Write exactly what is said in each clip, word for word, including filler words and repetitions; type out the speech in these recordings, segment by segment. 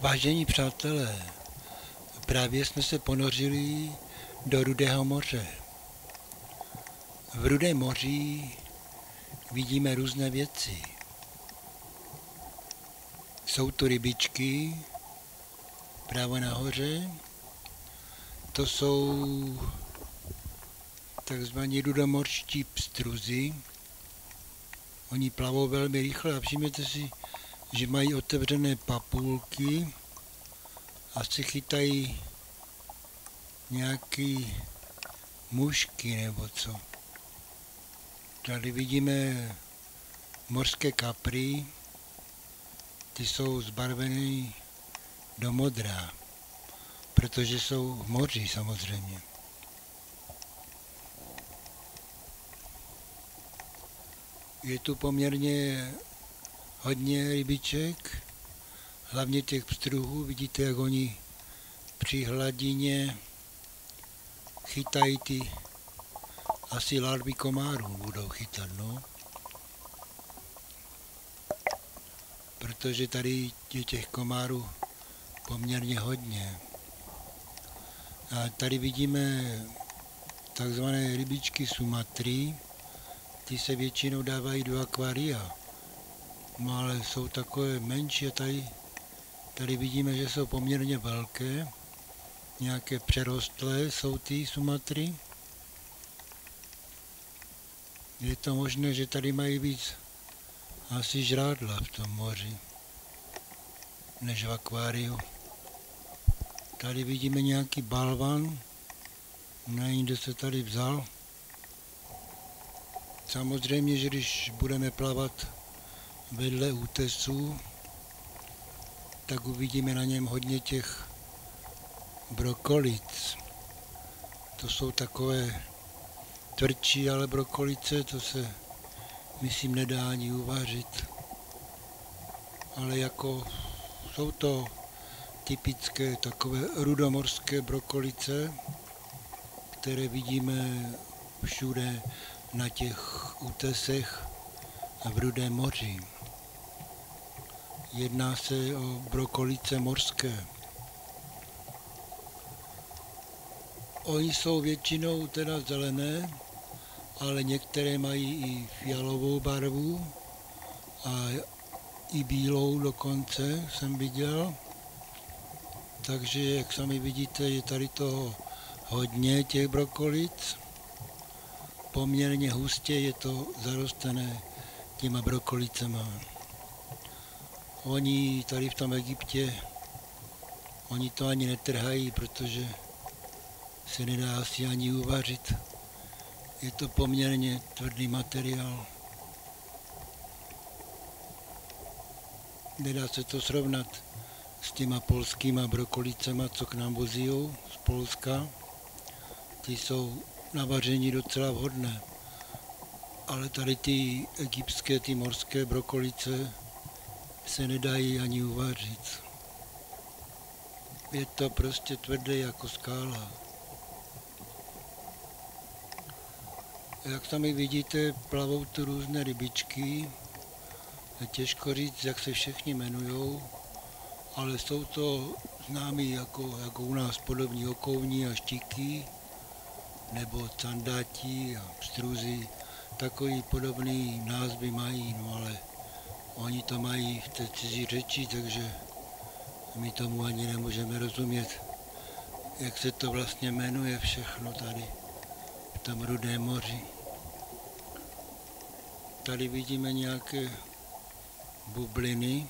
Vážení přátelé, právě jsme se ponořili do Rudého moře. V Rudém moři vidíme různé věci. Jsou tu rybičky, právo nahoře, to jsou takzvaní rudomorští pstruzy. Oni plavou velmi rychle a všimněte si, že mají otevřené papulky a se chytají nějaký mušky nebo co. Tady vidíme mořské kapry, ty jsou zbarvené do modrá, protože jsou v moři samozřejmě. Je tu poměrně hodně rybiček, hlavně těch pstruhů. Vidíte, jak oni při hladině chytají ty asi larvy komárů budou chytat, no. Protože tady je těch komárů poměrně hodně. A tady vidíme takzvané rybičky Sumatry, ty se většinou dávají do akvária. No ale jsou takové menší a tady, tady vidíme, že jsou poměrně velké. Nějaké přerostlé jsou ty Sumatry. Je to možné, že tady mají víc asi žrádla v tom moři, než v akváriu. Tady vidíme nějaký balvan, nevím, kdo se tady vzal. Samozřejmě, že když budeme plavat vedle útesů, tak uvidíme na něm hodně těch brokolic. To jsou takové tvrdší, ale brokolice, to se, myslím, nedá ani uvařit. Ale jako jsou to typické takové rudomorské brokolice, které vidíme všude na těch útesech v Rudém moři. Jedná se o brokolice mořské. Oni jsou většinou teda zelené, ale některé mají i fialovou barvu a i bílou dokonce jsem viděl. Takže, jak sami vidíte, je tady toho hodně těch brokolic. Poměrně hustě je to zarostené těma brokolicema. Oni tady v tom Egyptě, oni to ani netrhají, protože se nedá asi ani uvařit. Je to poměrně tvrdý materiál. Nedá se to srovnat s těma polskýma brokolicema, co k nám vozí z Polska. Ty jsou na vaření docela vhodné. Ale tady ty egyptské, ty mořské brokolice se nedají ani uvařit. Je to prostě tvrdé jako skála. Jak sami vidíte, plavou tu různé rybičky. Je těžko říct, jak se všichni jmenujou, ale jsou to známí jako, jako u nás podobní okouní a štíky, nebo candáti a pstruzy. Takový podobný názvy mají, no ale oni to mají v té cizí řeči, takže my tomu ani nemůžeme rozumět, jak se to vlastně jmenuje všechno tady v tom Rudém moři. Tady vidíme nějaké bubliny,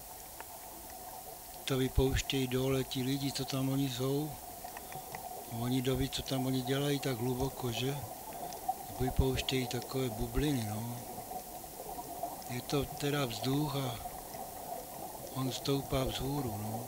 to vypouštějí dole ti lidi, co tam oni jsou. Oni doví, co tam oni dělají tak hluboko, že? Vypouštějí takové bubliny, no. Je to teda vzduch a on stoupá vzhůru, no.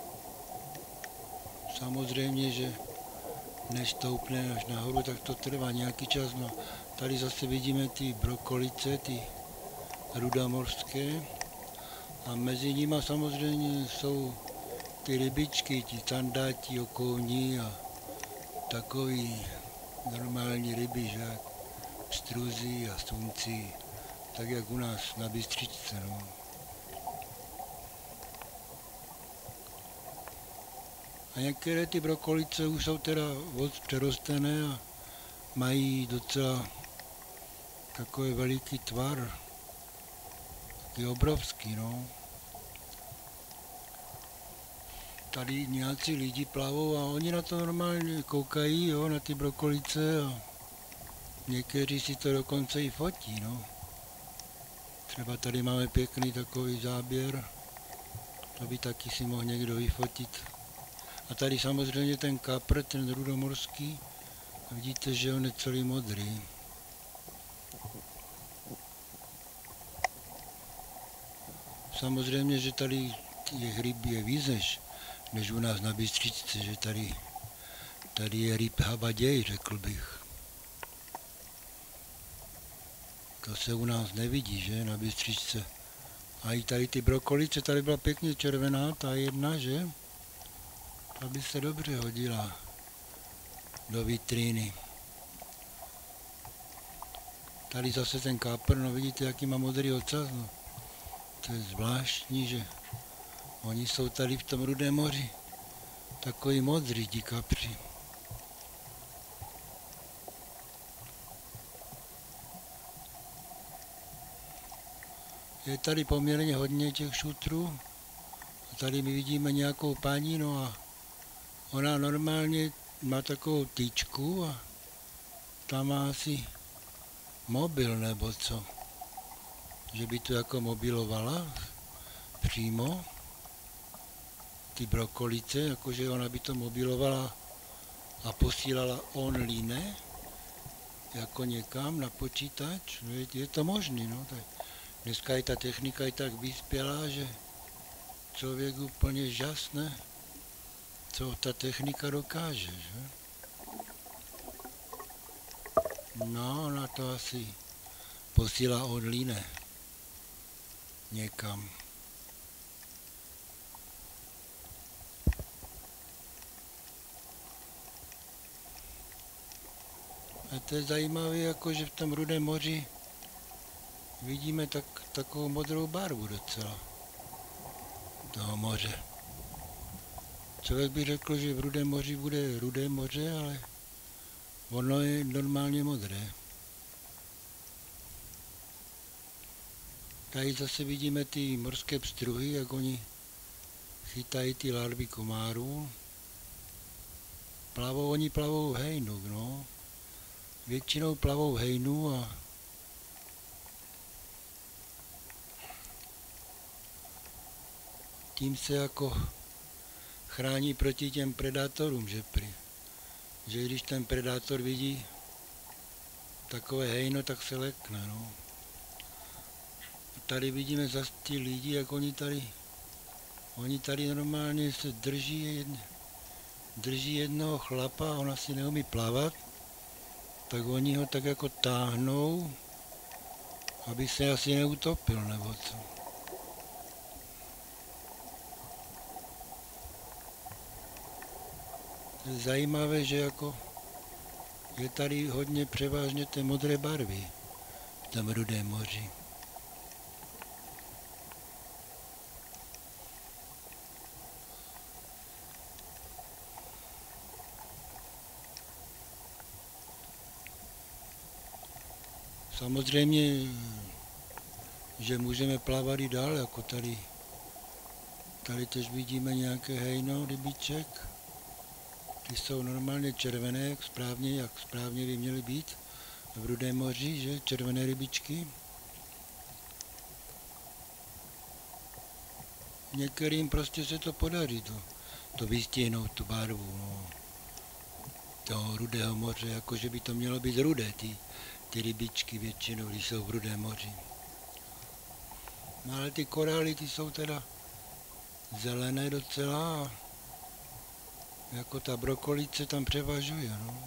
Samozřejmě, že než stoupne až nahoru, tak to trvá nějaký čas, no. Tady zase vidíme ty brokolice, ty rudomorské a mezi nimi samozřejmě jsou ty rybičky, ti candáti, okouní a takový normální ryby, že? Pstruzy a slunci, tak jak u nás na Bystřičce, no. A některé ty brokolice už jsou teda moc přerostené a mají docela takový veliký tvar. Taky obrovský, no. Tady nějací lidi plavou a oni na to normálně koukají, jo, na ty brokolice a někteří si to dokonce i fotí, no. Třeba tady máme pěkný takový záběr, to by taky si mohl někdo vyfotit. A tady samozřejmě ten kapr, ten rudomorský, vidíte, že on je celý modrý. Samozřejmě, že tady těch ryb je víc než, než u nás na Bystřičce, že tady, tady je ryb habaděj, řekl bych. To se u nás nevidí, že, na Bystřičce. A i tady ty brokolice, tady byla pěkně červená, ta jedna, že? Ta by se dobře hodila do vitríny. Tady zase ten kapr, no vidíte, jaký má modrý ocas, no. To je zvláštní, že oni jsou tady v tom Rudém moři takový modří, ti kapři. Je tady poměrně hodně těch šutrů. A tady my vidíme nějakou paní, no a ona normálně má takovou tyčku a tam má asi mobil nebo co. Že by to jako mobilovala přímo. Ty brokolice, jakože ona by to mobilovala a posílala online jako někam na počítač. No je, je to možný, no. Tak dneska je ta technika je tak vyspělá, že člověk úplně žasne, co ta technika dokáže, že? No, ona to asi posílá online někam. A to je zajímavé, jako že v tom Rudém moři vidíme tak, takovou modrou barvu docela toho moře. Člověk by řekl, že v Rudém moři bude Rudé moře, ale ono je normálně modré. Tady zase vidíme ty morské pstruhy, jak oni chytají ty larvy komárů. Plavou, oni plavou hejnu, no. Většinou plavou hejnu a tím se jako chrání proti těm predátorům, že prý. Že když ten predátor vidí takové hejno, tak se lekne, no. Tady vidíme zase ty lidi, jak oni tady, oni tady normálně se drží, jedn, drží jednoho chlapa, on asi neumí plavat, tak oni ho tak jako táhnou, aby se asi neutopil, nebo co. Je zajímavé, že jako je tady hodně převážně té modré barvy v tom Rudém moři. Samozřejmě, že můžeme plavat i dál, jako tady. Tady tež vidíme nějaké hejno, rybiček. Ty jsou normálně červené, jak správně, jak správně by měly být v Rudém moři, že? Červené rybičky. Některým prostě se to podaří, to, to vystihnout, tu barvu, no, toho Rudého moře, jakože by to mělo být rudé, ty, ty rybičky většinou, když jsou v Rudém moři. No ale ty korály, ty jsou teda zelené docela a jako ta brokolice tam převažuje, no.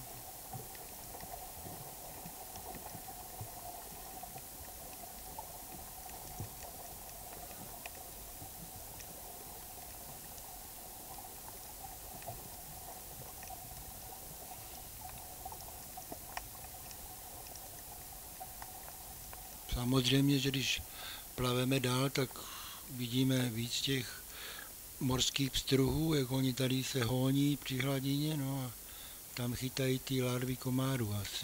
Samozřejmě, že když plaveme dál, tak vidíme víc těch morských pstruhů, jak oni tady se honí při hladině, no a tam chytají ty larvy komárů asi.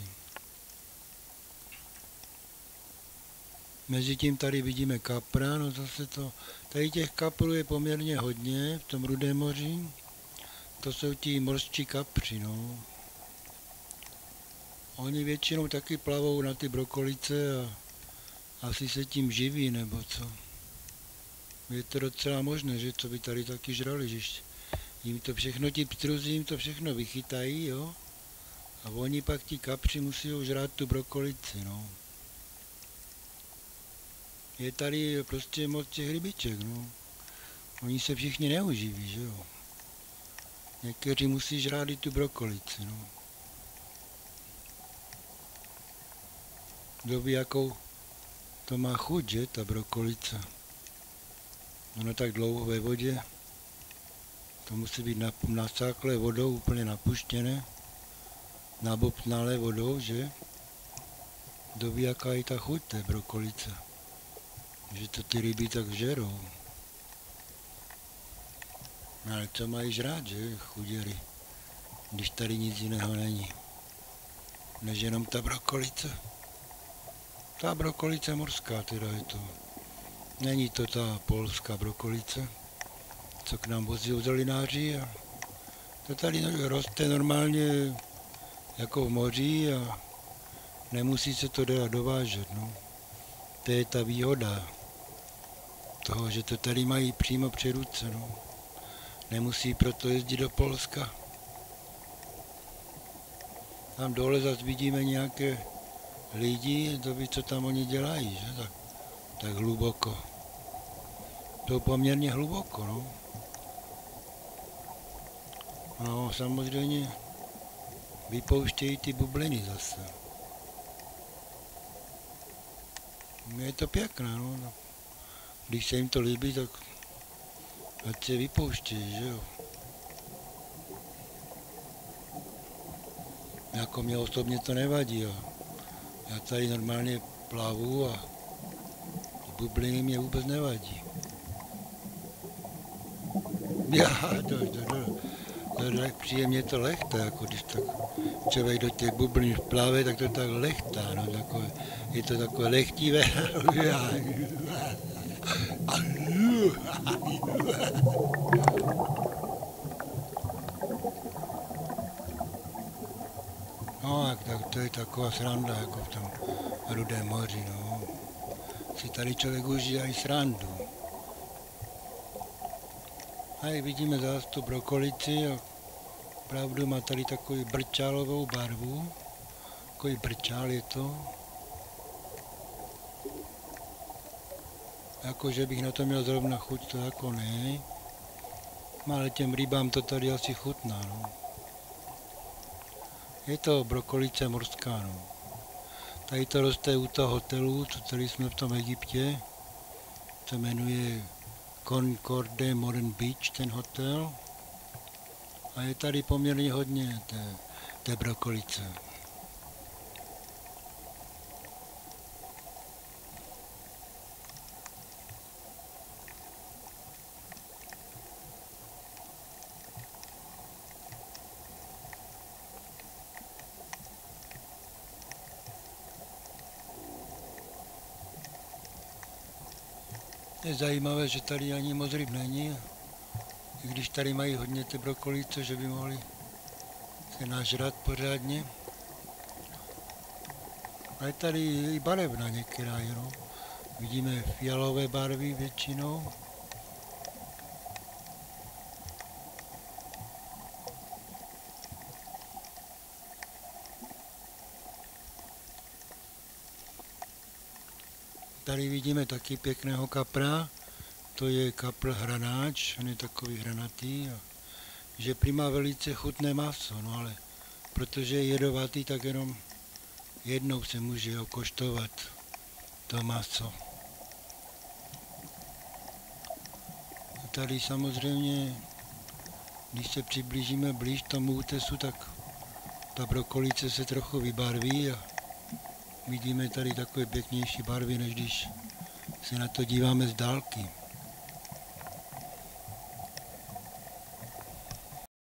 Mezitím tady vidíme kapra, no zase to, tady těch kaprů je poměrně hodně v tom Rudém moři. To jsou ti mořští kapři, no. Oni většinou taky plavou na ty brokolice a asi se tím živí, nebo co. Je to docela možné, že to by tady taky žrali, že jim to všechno, ti pstruzi jim to všechno vychytají, jo. A oni pak ti kapři musí žrát tu brokolici, no. Je tady prostě moc těch rybiček, no. Oni se všichni neuživí, že jo. Někteří musí žrát i tu brokolici, no. Kdo ví, jakou to má chuť, že, ta brokolice. Ono tak dlouho ve vodě, to musí být nasáklé vodou, úplně napuštěné, nabobtnalé vodou, že? Kdo ví, jaká je ta chuť té brokolice. Že to ty ryby tak žerou. Ale co mají žrát, že, chuděry, když tady nic jiného není, než jenom ta brokolice. Ta brokolice morská teda je to. Není to ta polská brokolice, co k nám vozí zelináři. A to tady roste normálně jako v moři a nemusí se to dát dovážet. No. To je ta výhoda toho, že to tady mají přímo při ruce. No. Nemusí proto jezdit do Polska. Tam dole zase vidíme nějaké lidi, to ví, co tam oni dělají, že? Tak, tak hluboko. To poměrně hluboko, no. No, samozřejmě vypouštějí ty bubliny zase. Je to pěkné, no. Když se jim to líbí, tak ať se vypouštějí, že jo. Jako mě osobně to nevadí, jo. Já tady normálně plavu a bubliny mě vůbec nevadí. Já, to, to, to, to, to tak příjemně to lechtá, jako když tak člověk do těch bublin plave, tak to tak lechtá, no, takové, je to takové lechtivé. No, tak, tak to je taková sranda, jako v tom Rudém moři, no. Si tady člověk užije i srandu. A vidíme zase tu brokolici a opravdu má tady takovou brčálovou barvu. Takový brčál je to. Jako, že bych na to měl zrovna chuť, to jako ne. Ale těm rybám to tady asi chutná, no. Je to brokolice morská, no. Tady to roste u toho hotelu, co tady jsme v tom Egyptě. To jmenuje Concorde Modern Beach, ten hotel. A je tady poměrně hodně té, té brokolice. Je zajímavé, že tady ani moc ryb není, i když tady mají hodně ty brokolice, že by mohli se nažrat pořádně. A je tady i barevna některá, no. Vidíme fialové barvy většinou. Tady vidíme taky pěkného kapra, to je kapr hranáč, on je takový hranatý, a že prima velice chutné maso, no ale protože je jedovatý, tak jenom jednou se může okoštovat to maso. A tady samozřejmě, když se přiblížíme blíž tomu útesu, tak ta brokolice se trochu vybarví a vidíme tady takové pěknější barvy, než když se na to díváme z dálky.